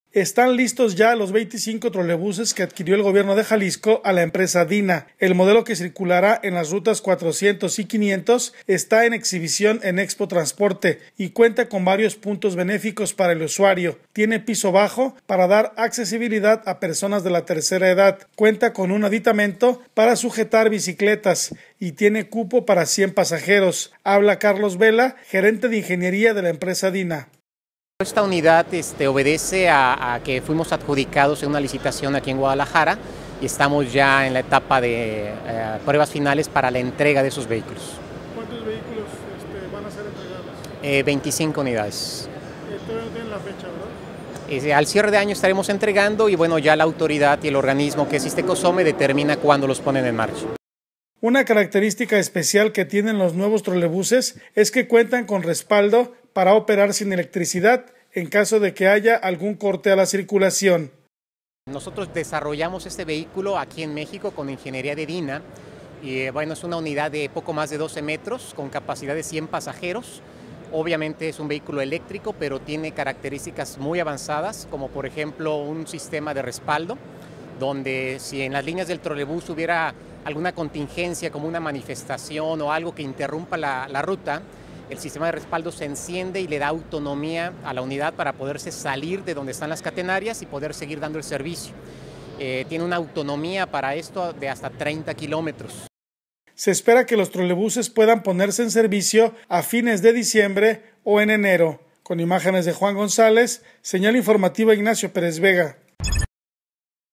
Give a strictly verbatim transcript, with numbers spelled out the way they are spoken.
Están listos ya los veinticinco trolebuses que adquirió el gobierno de Jalisco a la empresa Dina. El modelo que circulará en las rutas cuatrocientos y quinientos está en exhibición en Expo Transporte y cuenta con varios puntos benéficos para el usuario. Tiene piso bajo para dar accesibilidad a personas de la tercera edad. Cuenta con un aditamento para sujetar bicicletas y tiene cupo para cien pasajeros. Habla Carlos Vela, gerente de ingeniería de la empresa Dina. Esta unidad este, obedece a, a que fuimos adjudicados en una licitación aquí en Guadalajara y estamos ya en la etapa de eh, pruebas finales para la entrega de esos vehículos. ¿Cuántos vehículos este, van a ser entregados? Eh, veinticinco unidades. Eh, todavía no tienen la fecha, ¿verdad? Eh, al cierre de año estaremos entregando y bueno, ya la autoridad y el organismo que es Istecosome determina cuándo los ponen en marcha. Una característica especial que tienen los nuevos trolebuses es que cuentan con respaldo para operar sin electricidad en caso de que haya algún corte a la circulación. Nosotros desarrollamos este vehículo aquí en México con ingeniería de Dina y bueno, es una unidad de poco más de doce metros con capacidad de cien pasajeros. Obviamente es un vehículo eléctrico, pero tiene características muy avanzadas, como por ejemplo un sistema de respaldo, donde si en las líneas del trolebús hubiera alguna contingencia como una manifestación o algo que interrumpa la, la ruta, el sistema de respaldo se enciende y le da autonomía a la unidad para poderse salir de donde están las catenarias y poder seguir dando el servicio. Eh, tiene una autonomía para esto de hasta treinta kilómetros. Se espera que los trolebuses puedan ponerse en servicio a fines de diciembre o en enero. Con imágenes de Juan González, señal informativa Ignacio Pérez Vega.